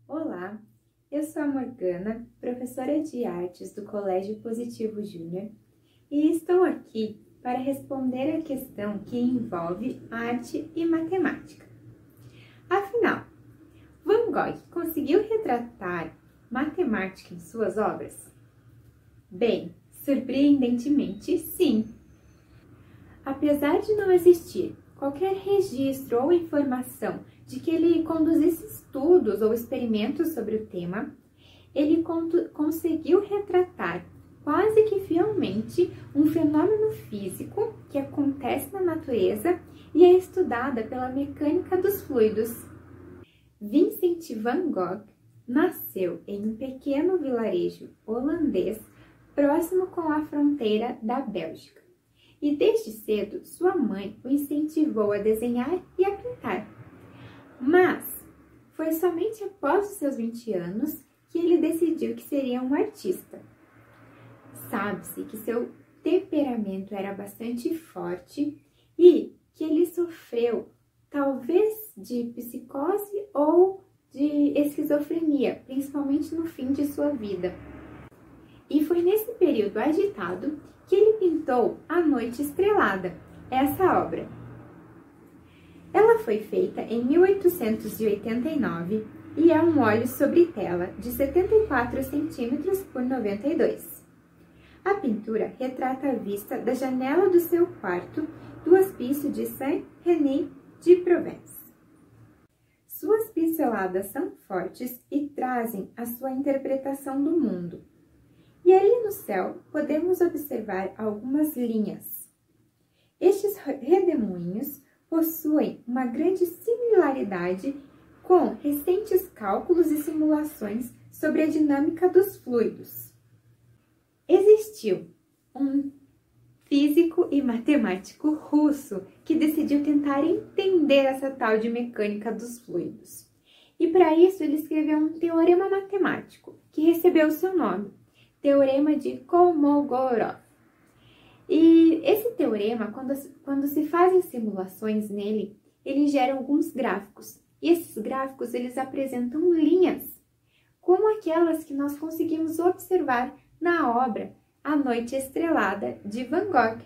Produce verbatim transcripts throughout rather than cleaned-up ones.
Olá, eu sou a Morgana, professora de artes do Colégio Positivo Júnior, e estou aqui para responder a questão que envolve arte e matemática. Afinal, Van Gogh conseguiu retratar matemática em suas obras? Bem, surpreendentemente, sim. Apesar de não existir qualquer registro ou informação de que ele conduzisse estudos ou experimentos sobre o tema, ele conseguiu retratar quase que fielmente um fenômeno físico que acontece na natureza e é estudada pela mecânica dos fluidos. Vincent van Gogh nasceu em um pequeno vilarejo holandês próximo com a fronteira da Bélgica. E desde cedo, sua mãe o incentivou a desenhar e a pintar. Mas foi somente após os seus vinte anos que ele decidiu que seria um artista. Sabe-se que seu temperamento era bastante forte e que ele sofreu talvez de psicose ou de esquizofrenia, principalmente no fim de sua vida. E foi nesse período agitado que ele pintou A Noite Estrelada, essa obra. Ela foi feita em mil oitocentos e oitenta e nove e é um óleo sobre tela de setenta e quatro centímetros por noventa e dois. A pintura retrata a vista da janela do seu quarto do Hospício de Saint-René de Provence. Suas pinceladas são fortes e trazem a sua interpretação do mundo. E ali no céu podemos observar algumas linhas. Estes redemoinhos possuem uma grande similaridade com recentes cálculos e simulações sobre a dinâmica dos fluidos. Existiu um físico e matemático russo que decidiu tentar entender essa tal de mecânica dos fluidos. E para isso ele escreveu um teorema matemático que recebeu o seu nome, Teorema de Kolmogorov. E esse teorema, quando, quando se fazem simulações nele, ele gera alguns gráficos. E esses gráficos, eles apresentam linhas, como aquelas que nós conseguimos observar na obra A Noite Estrelada, de Van Gogh.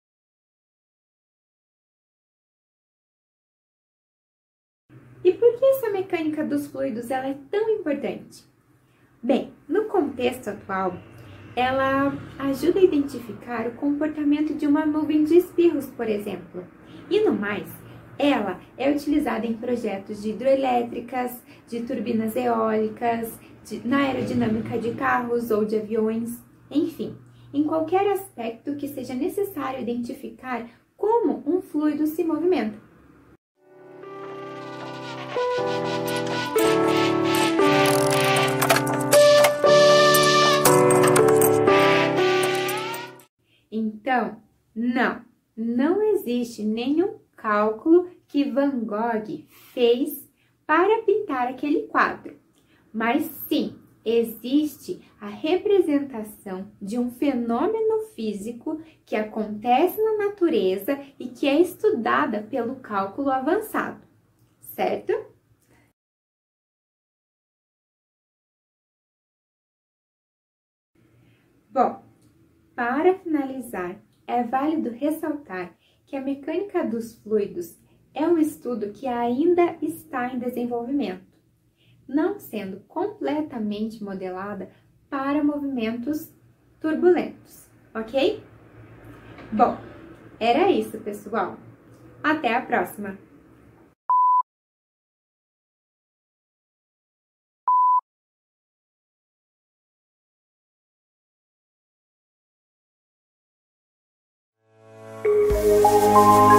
E por que essa mecânica dos fluidos ela é tão importante? Bem, no contexto atual, ela ajuda a identificar o comportamento de uma nuvem de espirros, por exemplo. E no mais, ela é utilizada em projetos de hidroelétricas, de turbinas eólicas, de, na aerodinâmica de carros ou de aviões, enfim, em qualquer aspecto que seja necessário identificar como um fluido se movimenta. Então, não, não existe nenhum cálculo que Van Gogh fez para pintar aquele quadro, mas sim, existe a representação de um fenômeno físico que acontece na natureza e que é estudada pelo cálculo avançado, certo? Bom, para finalizar, é válido ressaltar que a mecânica dos fluidos é um estudo que ainda está em desenvolvimento, não sendo completamente modelada para movimentos turbulentos, ok? Bom, era isso, pessoal. Até a próxima! Música